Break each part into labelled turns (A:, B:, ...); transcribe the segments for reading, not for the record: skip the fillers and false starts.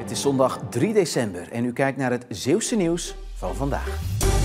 A: Het is zondag 3 december en u kijkt naar het Zeeuwse nieuws van vandaag.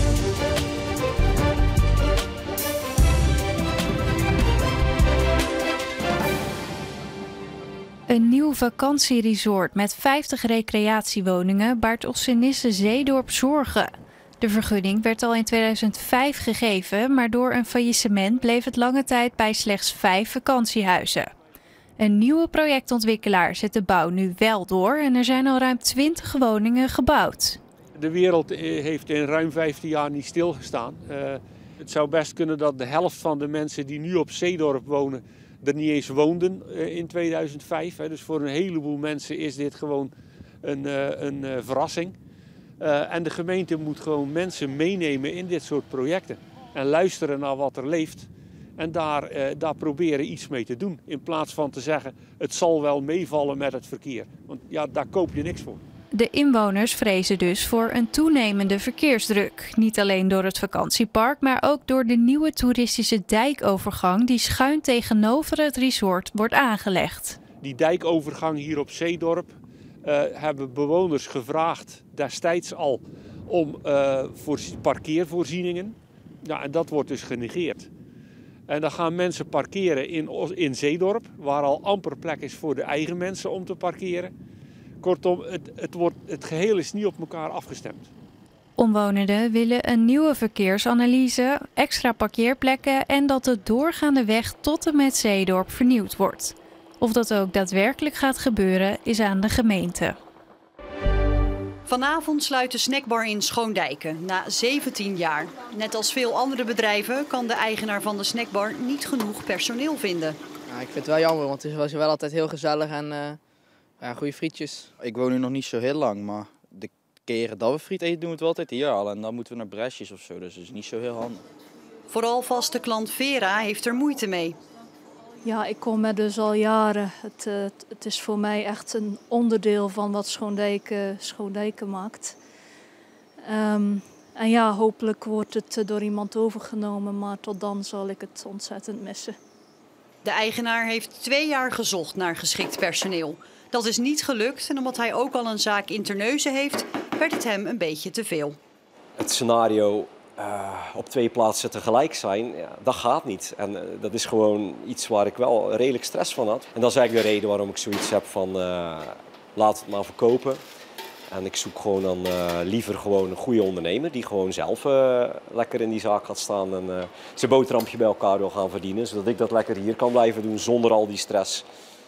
B: Een nieuw vakantieresort met 50 recreatiewoningen baart Ossenisse Zeedorp zorgen. De vergunning werd al in 2005 gegeven, maar door een faillissement bleef het lange tijd bij slechts 5 vakantiehuizen. Een nieuwe projectontwikkelaar zet de bouw nu wel door en er zijn al ruim 20 woningen gebouwd.
C: De wereld heeft in ruim 15 jaar niet stilgestaan. Het zou best kunnen dat de helft van de mensen die nu op Zeedorp wonen er niet eens woonden in 2005. Dus voor een heleboel mensen is dit gewoon een verrassing. En de gemeente moet gewoon mensen meenemen in dit soort projecten. En luisteren naar wat er leeft. En daar proberen iets mee te doen. In plaats van te zeggen, het zal wel meevallen met het verkeer. Want ja, daar koop je niks voor.
B: De inwoners vrezen dus voor een toenemende verkeersdruk. Niet alleen door het vakantiepark, maar ook door de nieuwe toeristische dijkovergang die schuin tegenover het resort wordt aangelegd.
C: Die dijkovergang hier op Zeedorp hebben bewoners gevraagd destijds al om parkeervoorzieningen. Ja, en dat wordt dus genegeerd. En dan gaan mensen parkeren in Zeedorp, waar al amper plek is voor de eigen mensen om te parkeren. Kortom, het geheel is niet op elkaar afgestemd.
B: Omwonenden willen een nieuwe verkeersanalyse, extra parkeerplekken en dat de doorgaande weg tot en met Zeedorp vernieuwd wordt. Of dat ook daadwerkelijk gaat gebeuren, is aan de gemeente.
D: Vanavond sluit de snackbar in Schoondijken, na 17 jaar. Net als veel andere bedrijven kan de eigenaar van de snackbar niet genoeg personeel vinden.
E: Ja, ik vind het wel jammer, want het was wel altijd heel gezellig en goede frietjes.
F: Ik woon nu nog niet zo heel lang, maar de keren dat we friet eten doen we het wel altijd hier al. En dan moeten we naar Bresjes of zo, dus dat is niet zo heel handig.
D: Vooral vaste klant Vera heeft er moeite mee.
G: Ja, ik kom er dus al jaren. Het is voor mij echt een onderdeel van wat Schoondijken maakt. En ja, hopelijk wordt het door iemand overgenomen, maar tot dan zal ik het ontzettend missen.
D: De eigenaar heeft 2 jaar gezocht naar geschikt personeel. Dat is niet gelukt en omdat hij ook al een zaak in Terneuzen heeft, werd het hem een beetje te veel.
H: Het scenario op 2 plaatsen tegelijk zijn, ja, dat gaat niet. En dat is gewoon iets waar ik wel redelijk stress van had. En dat is eigenlijk de reden waarom ik zoiets heb van laat het maar verkopen. En ik zoek gewoon dan liever gewoon een goede ondernemer die gewoon zelf lekker in die zaak gaat staan en zijn boterhampje bij elkaar wil gaan verdienen. Zodat ik dat lekker hier kan blijven doen zonder al die stress.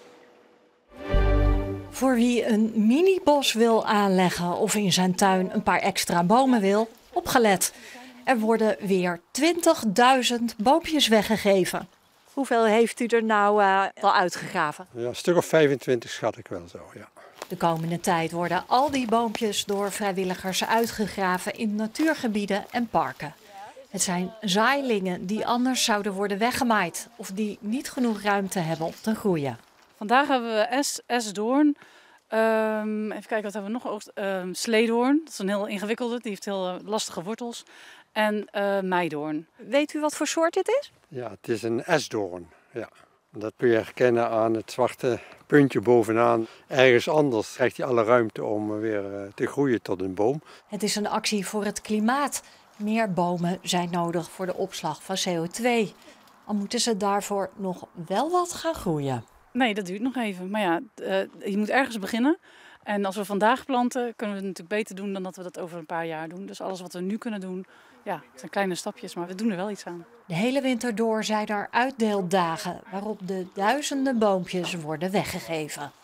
I: Voor wie een mini-bos wil aanleggen of in zijn tuin een paar extra bomen wil, opgelet. Er worden weer 20.000 boompjes weggegeven. Hoeveel heeft u er nou al uitgegraven?
J: Ja, een stuk of 25 schat ik wel zo, ja.
I: De komende tijd worden al die boompjes door vrijwilligers uitgegraven in natuurgebieden en parken. Het zijn zaailingen die anders zouden worden weggemaaid of die niet genoeg ruimte hebben om te groeien.
K: Vandaag hebben we esdoorn. Even kijken, wat hebben we nog? Sleedoorn, dat is een heel ingewikkelde, die heeft heel lastige wortels. En meidoorn.
I: Weet u wat voor soort dit is?
J: Ja, het is een esdoorn. Ja. Dat kun je herkennen aan het zwarte puntje bovenaan. Ergens anders krijgt hij alle ruimte om weer te groeien tot een boom.
I: Het is een actie voor het klimaat. Meer bomen zijn nodig voor de opslag van CO2. Al moeten ze daarvoor nog wel wat gaan groeien.
K: Nee, dat duurt nog even. Maar ja, je moet ergens beginnen. En als we vandaag planten, kunnen we het natuurlijk beter doen dan dat we dat over een paar jaar doen. Dus alles wat we nu kunnen doen, ja, het zijn kleine stapjes, maar we doen er wel iets aan.
I: De hele winter door zijn er uitdeeldagen waarop de duizenden boompjes worden weggegeven.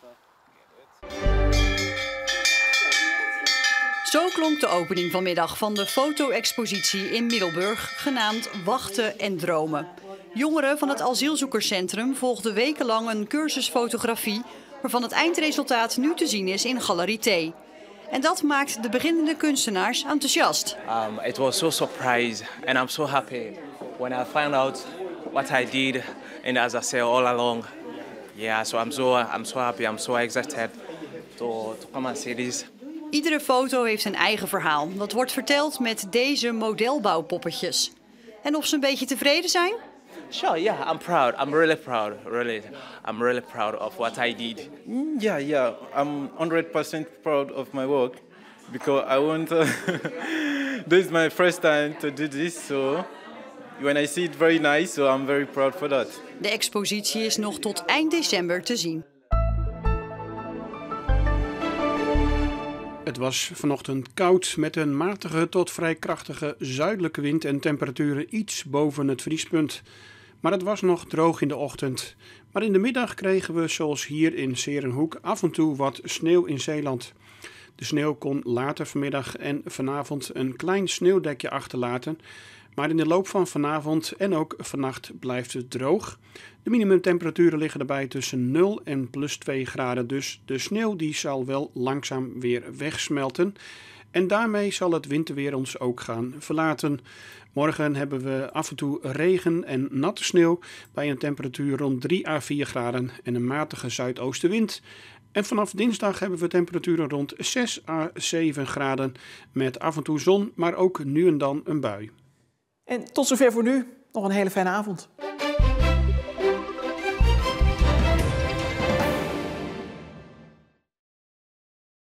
D: Zo klonk de opening vanmiddag van de foto-expositie in Middelburg, genaamd Wachten en Dromen. Jongeren van het asielzoekerscentrum volgden wekenlang een cursus fotografie, waarvan het eindresultaat nu te zien is in Galerie T. En dat maakt de beginnende kunstenaars enthousiast.
L: It was so surprised and I'm so happy when I found out what I did, and as I say all along, yeah, so I'm so happy, I'm so excited to come and see this.
D: Iedere foto heeft een eigen verhaal. Dat wordt verteld met deze modelbouwpoppetjes. En of ze een beetje tevreden zijn?
L: Sure, yeah, I'm proud. I'm really proud. Really, I'm really proud of what I did.
M: Yeah, I'm 100% proud of my work because I want. This is my first time to do this, so when I see it, very nice. So I'm very proud for that.
D: De expositie is nog tot eind december te zien.
N: Het was vanochtend koud met een matige tot vrij krachtige zuidelijke wind en temperaturen iets boven het vriespunt. Maar het was nog droog in de ochtend. Maar in de middag kregen we, zoals hier in 's Heerenhoek, af en toe wat sneeuw in Zeeland. De sneeuw kon later vanmiddag en vanavond een klein sneeuwdekje achterlaten. Maar in de loop van vanavond en ook vannacht blijft het droog. De minimumtemperaturen liggen erbij tussen 0 en +2 graden. Dus de sneeuw die zal wel langzaam weer wegsmelten. En daarmee zal het winterweer ons ook gaan verlaten. Morgen hebben we af en toe regen en natte sneeuw bij een temperatuur rond 3 à 4 graden en een matige zuidoostenwind. En vanaf dinsdag hebben we temperaturen rond 6 à 7 graden met af en toe zon, maar ook nu en dan een bui.
O: En tot zover voor nu. Nog een hele fijne avond.